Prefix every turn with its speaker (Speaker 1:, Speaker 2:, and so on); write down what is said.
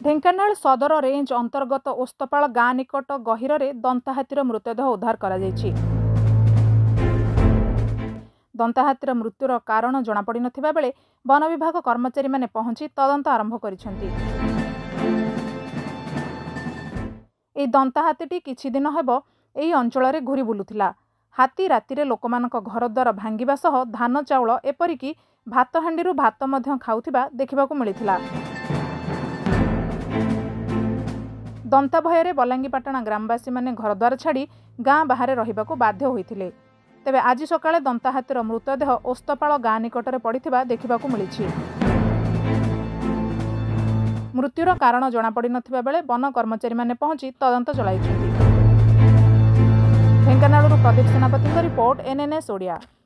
Speaker 1: ढेंकानाल सदर रेंज अंतर्गत ओस्तपाल गाँ निकट गहिर दंताहातीर मृतदेह उद्धार करा जायछि। दंताहातीर मृत्युर कारण जଣାपड़ी नथिबा बेले वन विभाग कर्मचारी माने पहुंची तदंत आरंभ करिसेंति। एई दंताहातीटी किछि दिन हेबो एई अंचल घूरी बुलुथिला। हाथी रातिरे लोकमानक घरद्वार भांगिबा सह धान चाउल एपरिकी भात हांडीरू भात मध्य खाउथिबा देखिबाकू मिलिथिला। दंता भୟରେ बलांगीपाटଣା ग्रामवासी माने घरद्वार छाड़ी गाँ बाहर रहिबाकू बाध्य होइथिले। तेबे आज सकाळे दंताहातीर मृतदेह ओस्तपाल गाँ निकटरे पड़िथिबा देखिबाकू मिलिछि। मृत्युर कारण जଣାपड़ी नथिबा बेले वन कर्मचारी माने पहुंची तदंत चलाइछन्ति। ढेंकानालରୁ प्रदीप सेनापति रिपोर्ट NNS ओडिया।